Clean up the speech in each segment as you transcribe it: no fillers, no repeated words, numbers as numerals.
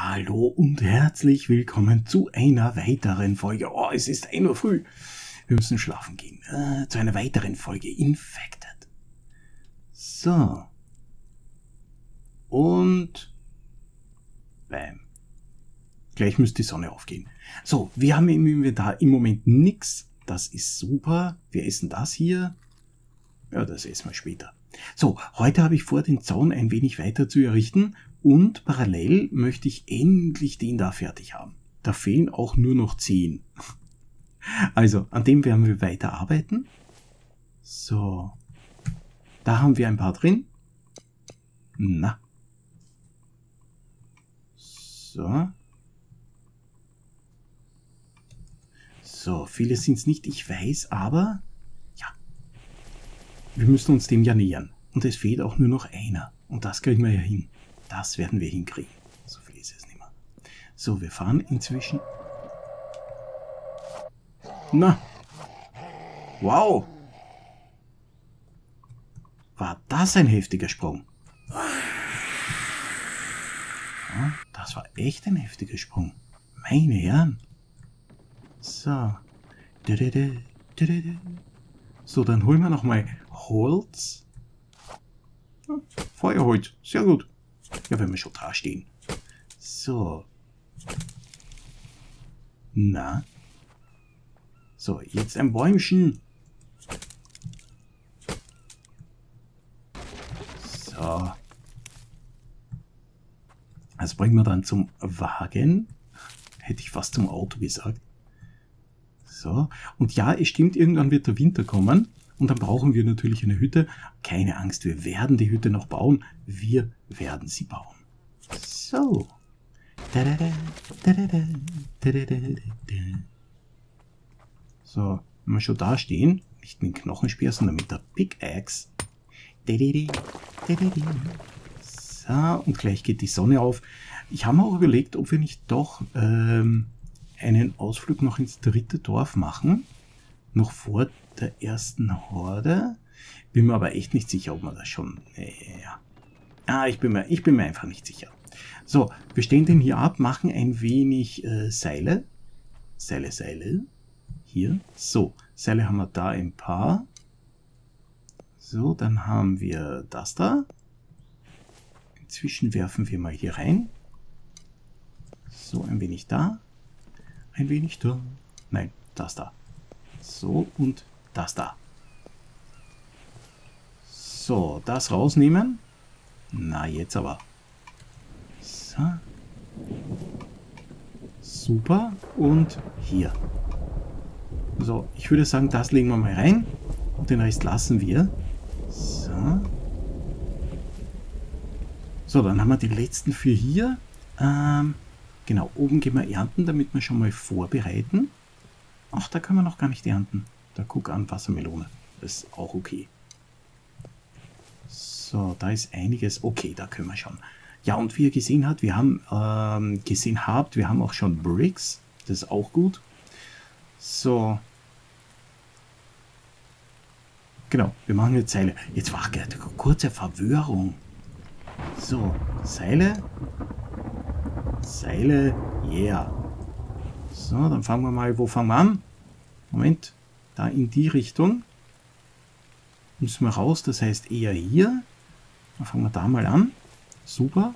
Hallo und herzlich willkommen zu einer weiteren Folge. Oh, es ist 1 Uhr früh. Wir müssen schlafen gehen. Zu einer weiteren Folge Infected. So. Und bam. Gleich müsste die Sonne aufgehen. So, wir haben im Inventar im Moment nichts. Das ist super. Wir essen das hier. Ja, das essen wir später. So, heute habe ich vor, den Zaun ein wenig weiter zu errichten und parallel möchte ich endlich den da fertig haben. Da fehlen auch nur noch 10. Also, an dem werden wir weiter arbeiten. So, da haben wir ein paar drin. Na. So. So, viele sind es nicht, ich weiß, aber ja. Wir müssen uns dem ja nähern. Und es fehlt auch nur noch einer. Und das kriegen wir ja hin. Das werden wir hinkriegen. So viel ist es nicht mehr. So, wir fahren inzwischen. Na. Wow. War das ein heftiger Sprung? Ja, das war echt ein heftiger Sprung. Meine Herren. So. So, dann holen wir nochmal Holz. Feuerholz, sehr gut. Ja, wenn wir schon da stehen. So. Na. So, jetzt ein Bäumchen. So. Das bringen wir dann zum Wagen. Hätte ich fast zum Auto gesagt. So. Und ja, es stimmt, irgendwann wird der Winter kommen. Und dann brauchen wir natürlich eine Hütte. Keine Angst, wir werden die Hütte noch bauen. Wir werden sie bauen. So. So, wenn wir schon da stehen, nicht mit dem Knochenspeer, sondern mit der Pickaxe. So, und gleich geht die Sonne auf. Ich habe mir auch überlegt, ob wir nicht doch einen Ausflug noch ins 3. Dorf machen. Noch vor der ersten Horde. Bin mir aber echt nicht sicher, ob man das schon... ich bin mir einfach nicht sicher. So, wir stellen den hier ab, machen ein wenig Seile. Seile. Hier. So, Seile haben wir da ein paar. So, dann haben wir das da. Inzwischen werfen wir mal hier rein. So, ein wenig da. Ein wenig da. Nein, das da. So, und das da. So, das rausnehmen. Na, jetzt aber. So. Super. Und hier. So, ich würde sagen, das legen wir mal rein. Und den Rest lassen wir. So. So, dann haben wir die letzten 4 hier. Genau, oben gehen wir ernten, damit wir schon mal vorbereiten. Ach, da können wir noch gar nicht ernten. Da guck an, Wassermelone. Das ist auch okay. So, da ist einiges. Okay, da können wir schon. Ja, und wie ihr gesehen habt, wir haben wir haben auch schon Bricks. Das ist auch gut. So. Genau, wir machen jetzt Seile. Jetzt war eine kurze Verwirrung. So, Seile. Seile, yeah. So, dann fangen wir mal, wo fangen wir an? Moment, da in die Richtung. Müssen wir raus, das heißt eher hier. Dann fangen wir da mal an. Super.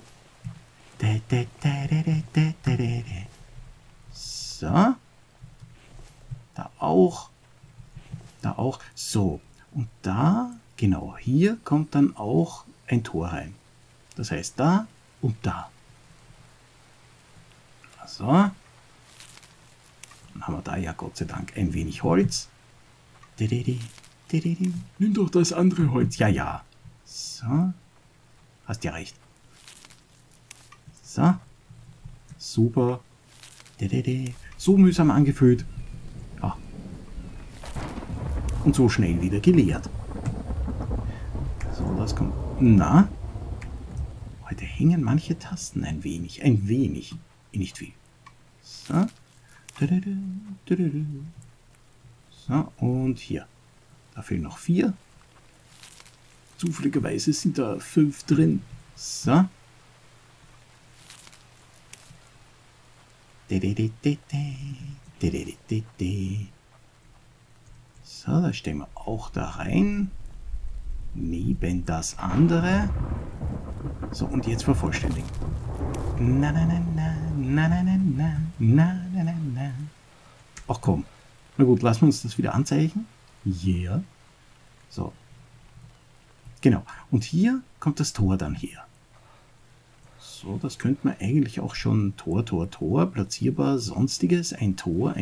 So. Da auch. Da auch. So. Und da, genau, hier kommt dann auch ein Tor rein. Das heißt da und da. So. Dann haben wir da ja Gott sei Dank ein wenig Holz. Nimm doch das andere Holz. Ja, ja. So. Hast ja recht. So. Super. So mühsam angefüllt. Ja. Und so schnell wieder geleert. So, das kommt. Na. Heute hängen manche Tasten ein wenig. Ein wenig. Nicht viel. So. So, und hier. Da fehlen noch 4. Zufälligerweise sind da 5 drin. So. So, das stellen wir auch da rein. Neben das andere. So, und jetzt vervollständigen. Na, na, na, na, na, na, na, na, na, na, na, na. Ach komm. Na gut, lassen wir uns das wieder anzeichnen. Yeah. So. Genau. Und hier kommt das Tor dann her. So, das könnte man eigentlich auch schon Tor, platzierbar, sonstiges, ein Tor.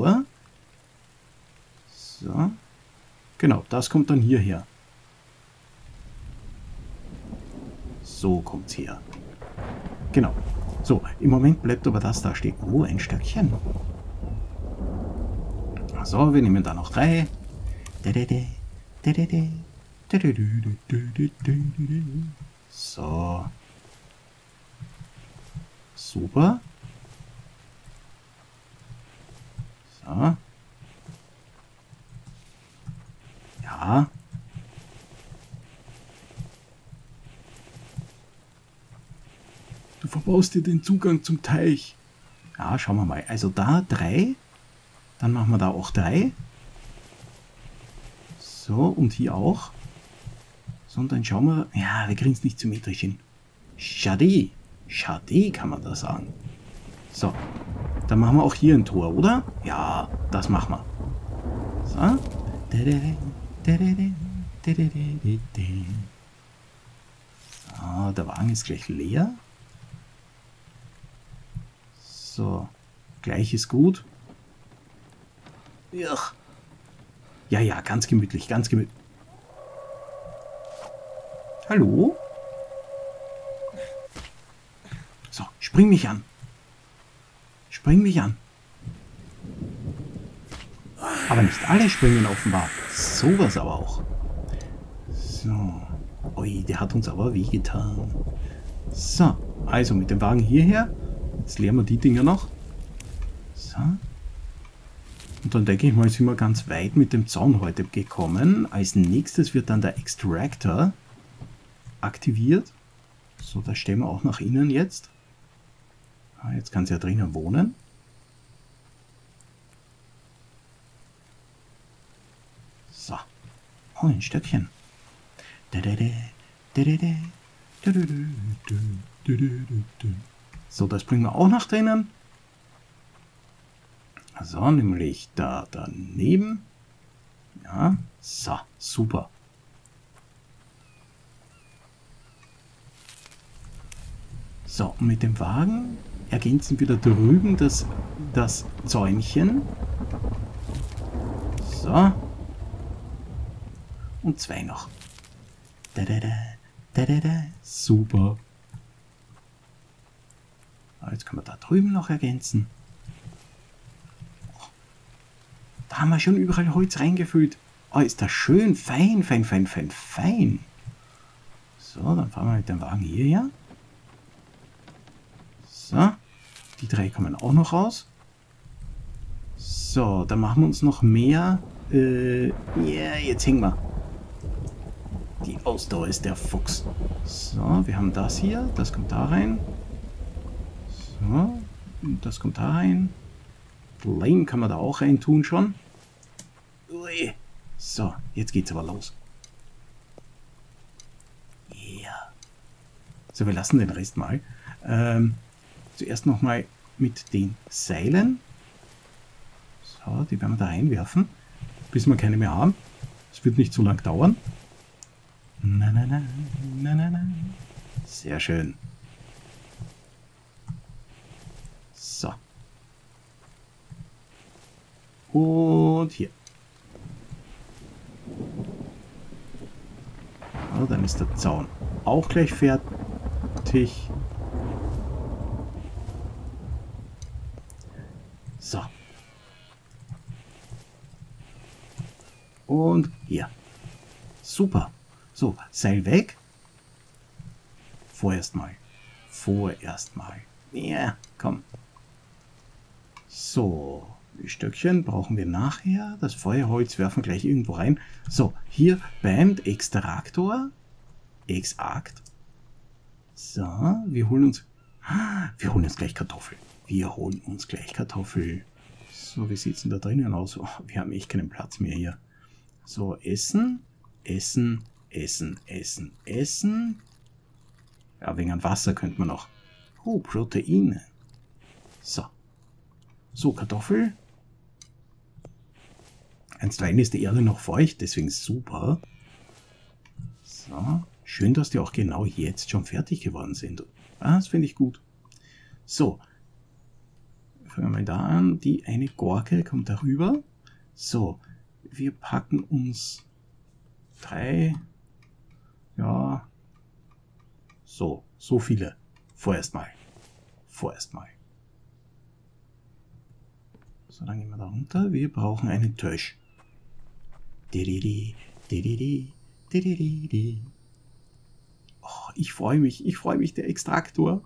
So. Genau, das kommt dann hierher. So kommt's her. Genau. So, im Moment bleibt aber das da stehen. Oh, ein Stöckchen. So, wir nehmen da noch 3. So. Super. So. Ja. Du verbaust dir den Zugang zum Teich. Ja, schauen wir mal. Also da 3. Dann machen wir da auch 3. So, und hier auch. So, und dann schauen wir. Ja, wir kriegen es nicht symmetrisch hin. Schade. Schade kann man da sagen. So. Dann machen wir auch hier ein Tor, oder? Ja, das machen wir. So. So, der Wagen ist gleich leer. So. Gleich ist gut. Ja, ja, ganz gemütlich, ganz gemütlich. Hallo? So, spring mich an. Spring mich an. Aber nicht alle springen offenbar. Sowas aber auch. So. Ui, der hat uns aber wehgetan. So, also mit dem Wagen hierher. Jetzt leeren wir die Dinger noch. So. Und dann denke ich mal, sind wir ganz weit mit dem Zaun heute gekommen. Als nächstes wird dann der Extractor aktiviert. So, das stellen wir auch nach innen jetzt. Jetzt kann sie ja drinnen wohnen. So. Oh, ein Stöckchen. So, das bringen wir auch nach drinnen. So, nämlich da daneben. Ja, so, super. So, und mit dem Wagen ergänzen wir da drüben das Zäunchen. So. Und 2 noch. Super. Jetzt können wir da drüben noch ergänzen. Da haben wir schon überall Holz reingefüllt. Oh, ist das schön. Fein, fein, fein, fein, fein. So, dann fahren wir mit dem Wagen hierher. So, die 3 kommen auch noch raus. So, dann machen wir uns noch mehr. Ja, jetzt hängen wir. Die Ausdauer ist der Fuchs. So, wir haben das hier. Das kommt da rein. So, das kommt da rein. Flame kann man da auch rein tun schon. Ui. So, jetzt geht's aber los. Ja. So, wir lassen den Rest mal. Zuerst nochmal mit den Seilen. So, die werden wir da reinwerfen, bis wir keine mehr haben. Es wird nicht so lang dauern. Na, na, na, na, na, na. Sehr schön. So. Und hier. Ja, dann ist der Zaun auch gleich fertig. So. Und hier. Super. So, Seil weg. Vorerst mal. Ja, komm. So. Die Stöckchen brauchen wir nachher. Das Feuerholz werfen wir gleich irgendwo rein. So, hier beim Extraktor. Exakt. So, wir holen uns... Wir holen uns gleich Kartoffel. Wir holen uns gleich Kartoffel. So, wie sieht es denn da drinnen aus? Oh, wir haben echt keinen Platz mehr hier. So, essen, essen, essen, essen, essen. Ja, wegen an Wasser könnte man noch. Oh, Proteine. So. So, Kartoffel. Einstweilen ist die Erde noch feucht, deswegen super. So. Schön, dass die auch genau jetzt schon fertig geworden sind. Ah, das finde ich gut. So. Fangen wir mal da an. Die eine Gurke kommt darüber. So. Wir packen uns 3. Ja. So viele. Vorerst mal. So, dann gehen wir da runter. Wir brauchen einen Tisch. Oh, ich freue mich, der Extraktor.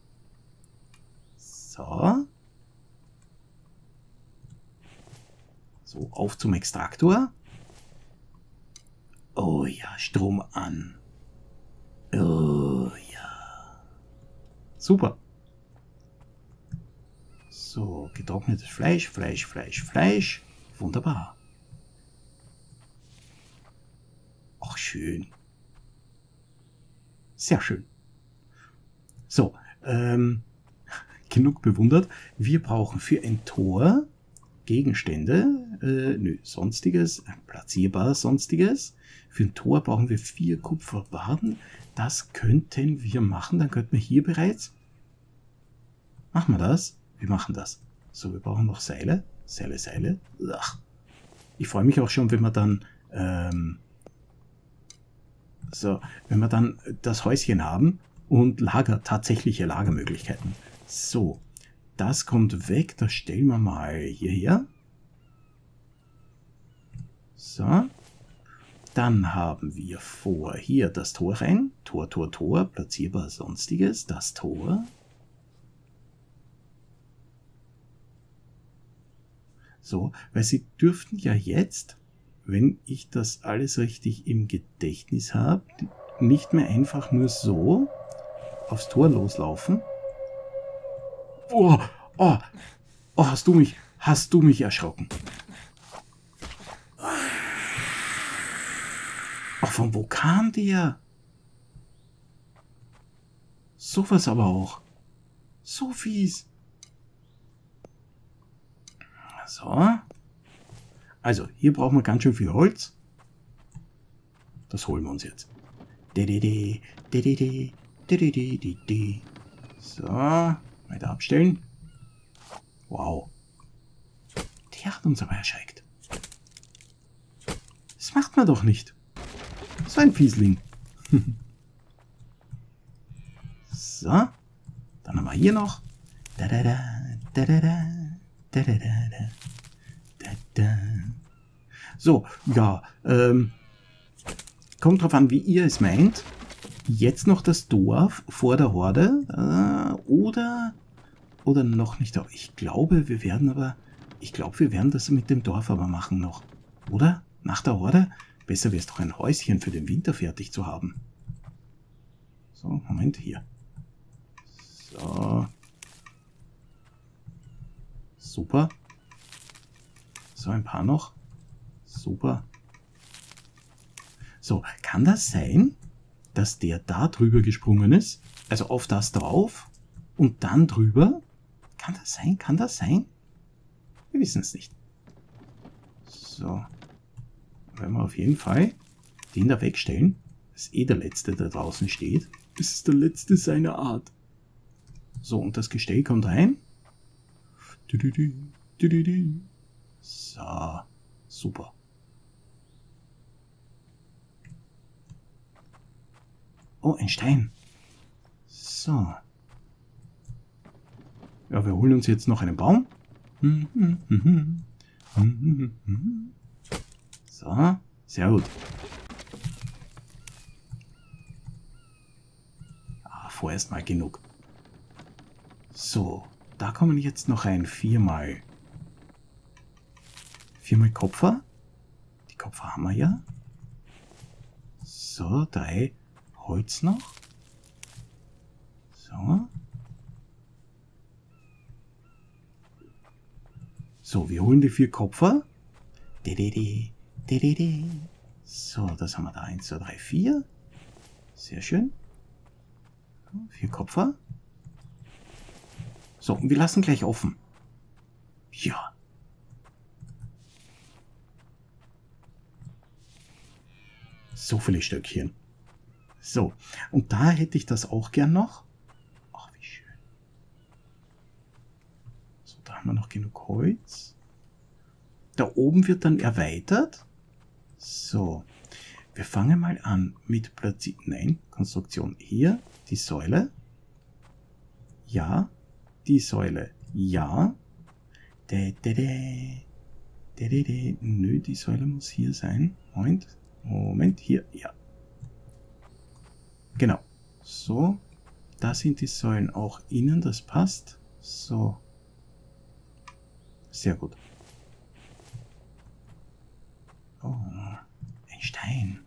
So. So, auf zum Extraktor. Oh ja, Strom an. Oh ja. Super. So, getrocknetes Fleisch. Wunderbar. Ach, schön. Sehr schön. So, genug bewundert. Wir brauchen für ein Tor Gegenstände, Sonstiges, platzierbar Sonstiges. Für ein Tor brauchen wir 4 Kupferbarren. Das könnten wir machen. Dann könnten wir hier bereits. Machen wir das? Wir machen das. So, wir brauchen noch Seile. Seile. Ach. Ich freue mich auch schon, wenn wir dann wenn wir dann das Häuschen haben und tatsächliche Lagermöglichkeiten. So, das kommt weg. Das stellen wir mal hierher. So. Dann haben wir vor hier das Tor rein. Tor, platzierbar Sonstiges. Das Tor. So, weil sie dürften ja jetzt, wenn ich das alles richtig im Gedächtnis habe, nicht mehr einfach nur so aufs Tor loslaufen. Oh, hast du mich erschrocken. Ach, von wo kam der? Sowas aber auch. So fies. So. Also, hier brauchen wir ganz schön viel Holz. Das holen wir uns jetzt. So, weiter abstellen. Wow. Der hat uns aber erschreckt. Das macht man doch nicht. So ein Fiesling. So. Dann haben wir hier noch. So, ja, kommt drauf an, wie ihr es meint. Jetzt noch das Dorf vor der Horde oder noch nicht. Ich glaube, wir werden das mit dem Dorf aber machen noch. Oder? Nach der Horde? Besser wäre es doch ein Häuschen für den Winter fertig zu haben. So, Moment, hier. So. Super. So, ein paar noch. Super. So, kann das sein, dass der da drüber gesprungen ist? Also auf das drauf und dann drüber? Kann das sein? Kann das sein? Wir wissen es nicht. So. Werden wir auf jeden Fall den da wegstellen. Das ist eh der letzte, der draußen steht. Das ist der letzte seiner Art. So, und das Gestell kommt rein. So, super. Oh, ein Stein. So. Ja, wir holen uns jetzt noch einen Baum. So, sehr gut. Vorerst mal genug. So, da kommen jetzt noch ein 4x Kupfer. Die Kupfer haben wir ja. So, 3 Holz noch. So. So, wir holen die 4 Kopfer. So, das haben wir da. 1, 2, 3, 4. Sehr schön. 4 Kopfer. So, und wir lassen gleich offen. Ja. So viele Stöckchen. So, und da hätte ich das auch gern noch. Ach, wie schön. So, da haben wir noch genug Holz. Da oben wird dann erweitert. So, wir fangen mal an mit Platzieren. Nein, Konstruktion. Hier, die Säule. Ja, die Säule. Ja. Nö, die Säule muss hier sein. Moment, hier, ja. Genau. So, da sind die Säulen auch innen, das passt. So. Sehr gut. Oh, ein Stein.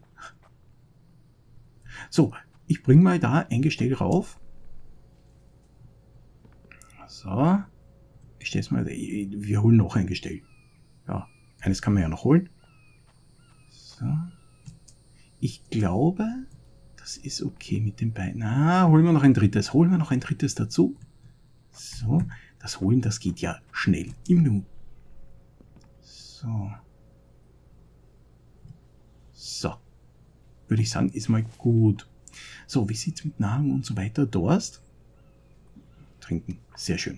So, ich bringe mal da ein Gestell rauf. So. Ich stelle es mal. Wir holen noch ein Gestell. Ja, eines kann man ja noch holen. So. Ich glaube, das ist okay mit den beiden. Ah, holen wir noch ein drittes. Holen wir noch ein drittes dazu. So, das Holen, das geht ja schnell im Nu. So. So. Würde ich sagen, ist mal gut. So, wie sieht es mit Nahrung und so weiter? Durst? Trinken. Sehr schön.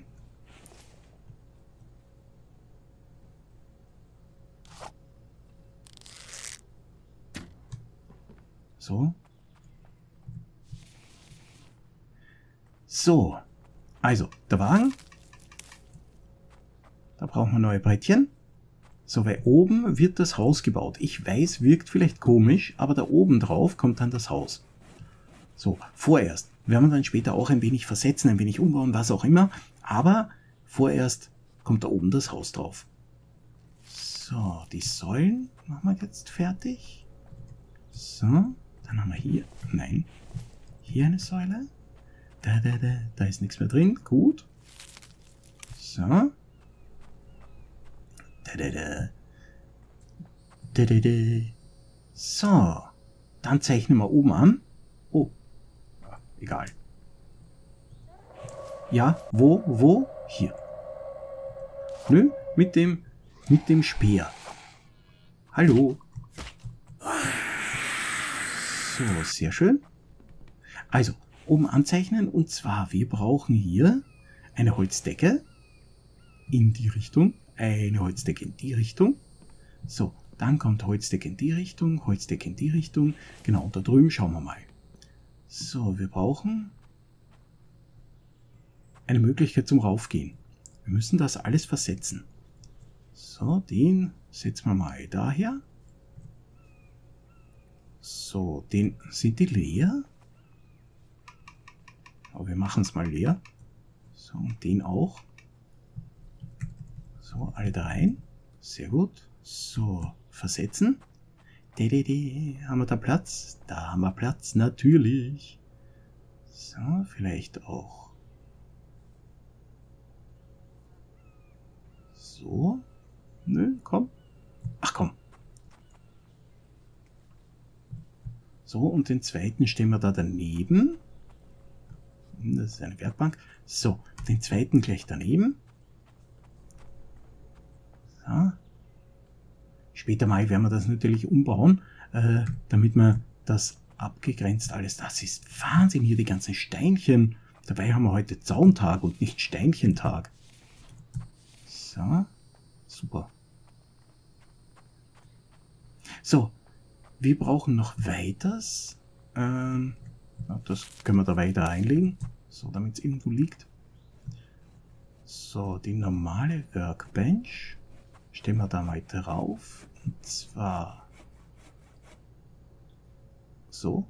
So. So. Also, der Wagen. Da brauchen wir neue Brettchen. So, weil oben wird das Haus gebaut. Ich weiß, wirkt vielleicht komisch, aber da oben drauf kommt dann das Haus. So, vorerst. Werden wir dann später auch ein wenig versetzen, ein wenig umbauen, was auch immer. Aber vorerst kommt da oben das Haus drauf. So, die Säulen machen wir jetzt fertig. So, dann haben wir hier, nein, hier eine Säule. Da ist nichts mehr drin, gut. So. So, dann zeichnen wir oben an. Oh, egal. Ja, wo? Hier. Nö, mit dem Speer. Hallo. So, sehr schön. Also, oben anzeichnen, und zwar, wir brauchen hier eine Holzdecke in die Richtung, eine Holzdecke in die Richtung. So, dann kommt Holzdecke in die Richtung, Holzdecke in die Richtung. Genau, und da drüben schauen wir mal. So, wir brauchen eine Möglichkeit zum Raufgehen. Wir müssen das alles versetzen. So, den setzen wir mal daher. So, sind die leer? Aber wir machen es mal leer. So, und den auch. So, alle da rein. Sehr gut. So, versetzen. Haben wir da Platz? Da haben wir Platz, natürlich. So, vielleicht auch. So. Nö, komm. Ach komm. So, und den zweiten stellen wir da daneben. Das ist eine Werkbank. So, den zweiten gleich daneben. So. Später mal werden wir das natürlich umbauen, damit wir das abgegrenzt alles. Das ist Wahnsinn, hier die ganzen Steinchen. Dabei haben wir heute Zauntag und nicht Steinchentag. So, super. So, wir brauchen noch weiters. Das können wir da weiter einlegen, so damit es irgendwo liegt. So, die normale Workbench stellen wir da mal drauf. Und zwar so.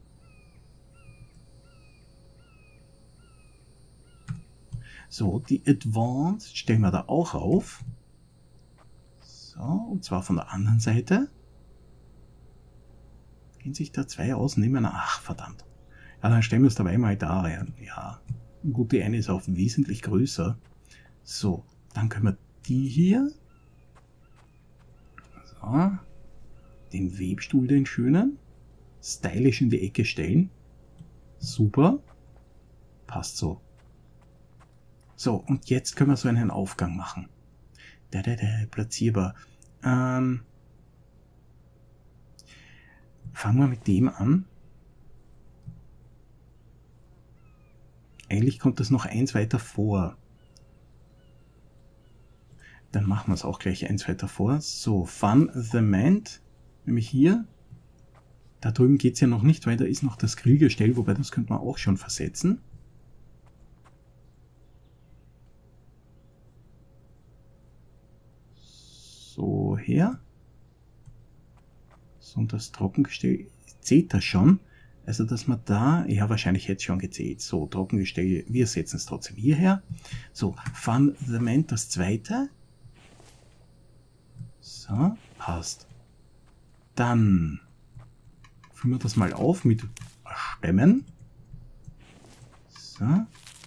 So, die Advanced stellen wir da auch auf. So, und zwar von der anderen Seite. Gehen sich da zwei aus, nehmen wir. Ach, verdammt. Ja, dann stellen wir es dabei mal da rein. Ja, gut, die eine ist auch wesentlich größer. So, dann können wir die hier. So. Den Webstuhl, den schönen. Stylisch in die Ecke stellen. Super. Passt so. So, und jetzt können wir so einen Aufgang machen. Platzierbar. Fangen wir mit dem an. Eigentlich kommt das noch eins weiter vor. Dann machen wir es auch gleich eins weiter vor. So, Fundament. Nämlich hier. Da drüben geht es ja noch nicht, weil da ist noch das Grillgestell, wobei das könnte man auch schon versetzen. So, her. So, und das Trockengestell, zählt das schon? Also, dass man da, ja, wahrscheinlich hätte es schon gezählt. So, Trockengestell, wir setzen es trotzdem hierher. So, Fundament, das zweite. So, passt. Dann füllen wir das mal auf mit Stämmen. So.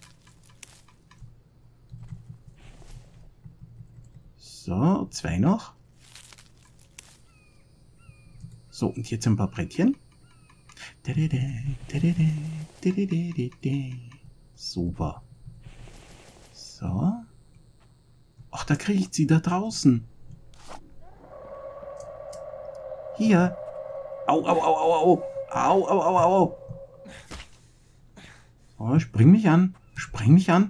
So, zwei noch. So, und jetzt ein paar Brettchen. Super. So. Ach, da kriegt sie da draußen. Hier. Au, au, au, au, au. Au, au, au, au. Oh, spring mich an. Spring mich an.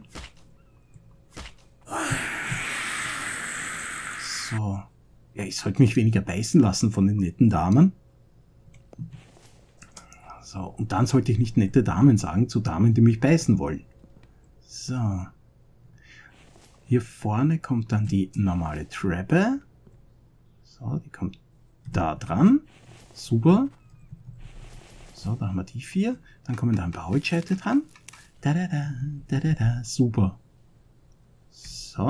So. Ja, ich sollte mich weniger beißen lassen von den netten Damen. So, und dann sollte ich nicht nette Damen sagen zu Damen, die mich beißen wollen. So. Hier vorne kommt dann die normale Treppe. So, die kommt da dran. Super. So, da haben wir die 4. Dann kommen da ein paar Holzscheite dran. Da, da, da, da, da, da. Super. So.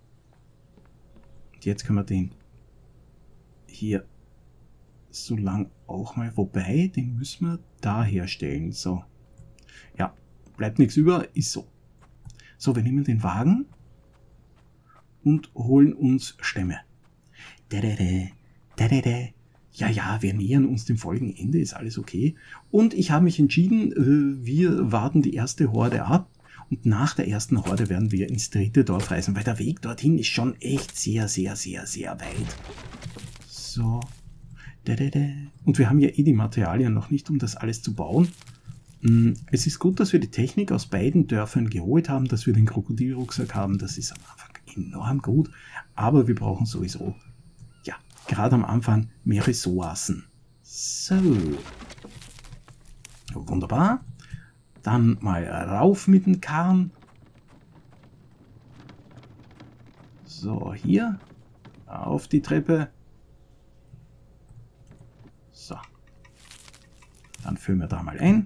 Und jetzt können wir den hier so lang auch mal, wobei, den müssen wir da herstellen. So. Ja, bleibt nichts über, ist so. So, wir nehmen den Wagen und holen uns Stämme. Da, da, da, da, da, da. Ja, ja, wir nähern uns dem Folgenende, ist alles okay. Und ich habe mich entschieden, wir warten die erste Horde ab. Und nach der ersten Horde werden wir ins dritte Dorf reisen, weil der Weg dorthin ist schon echt sehr, sehr, sehr, sehr weit. So. Und wir haben ja eh die Materialien noch nicht, um das alles zu bauen. Es ist gut, dass wir die Technik aus beiden Dörfern geholt haben, dass wir den Krokodilrucksack haben. Das ist am Anfang enorm gut. Aber wir brauchen sowieso, ja, gerade am Anfang mehr Ressourcen. So. Wunderbar. Dann mal rauf mit dem Karren. So, hier. Auf die Treppe. So. Dann füllen wir da mal ein.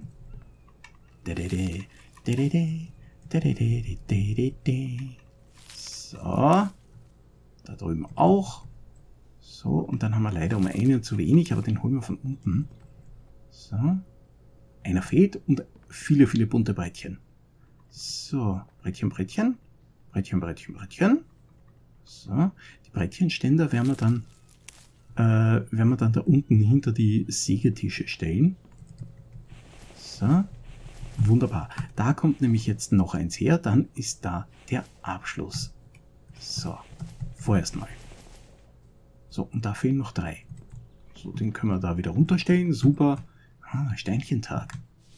So. Da drüben auch. So, und dann haben wir leider um einen zu wenig, aber den holen wir von unten. So. Einer fehlt und viele, viele bunte Brettchen. So, Brettchen, Brettchen. Brettchen, Brettchen, Brettchen. So, die Brettchenständer werden wir dann da unten hinter die Sägetische stellen. So, wunderbar. Da kommt nämlich jetzt noch eins her, dann ist da der Abschluss. So, vorerst mal. So, und da fehlen noch 3. So, den können wir da wieder runterstellen. Super. Ah, Steinchentag.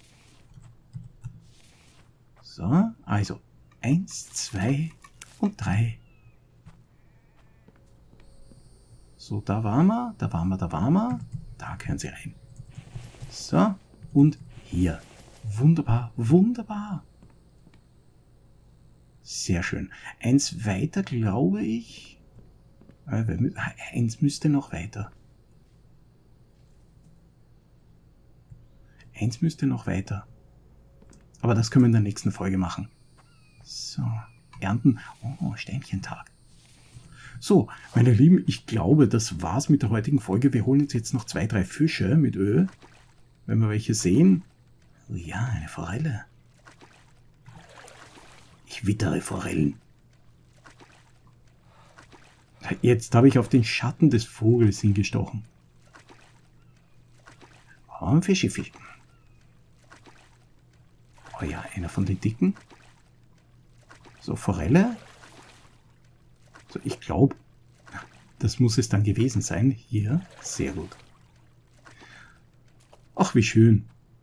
So, also 1, 2 und 3. So, da waren wir, da waren wir, da waren wir. Da können sie rein. So, und hier. Wunderbar, wunderbar. Sehr schön. Eins weiter, glaube ich. Eins müsste noch weiter. Eins müsste noch weiter. Aber das können wir in der nächsten Folge machen. So, ernten. Oh, Steinchentag. So, meine Lieben, ich glaube, das war's mit der heutigen Folge. Wir holen uns jetzt noch 2, 3 Fische mit Öl. Wenn wir welche sehen. Oh ja, eine Forelle. Ich wittere Forellen. Jetzt habe ich auf den Schatten des Vogels hingestochen. Oh, ein Fischi. Oh ja, einer von den dicken. So, Forelle. So, ich glaube, das muss es dann gewesen sein. Hier, sehr gut. Ach, wie schön.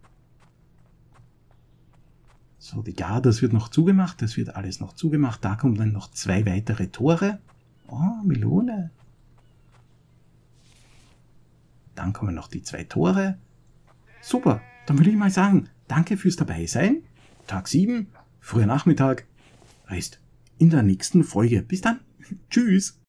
So, ja, das wird noch zugemacht. Das wird alles noch zugemacht. Da kommen dann noch 2 weitere Tore. Oh, Melone. Dann kommen noch die 2 Tore. Super, dann würde ich mal sagen, danke fürs Dabeisein. Tag 7, früher Nachmittag, Rest in der nächsten Folge. Bis dann. Tschüss.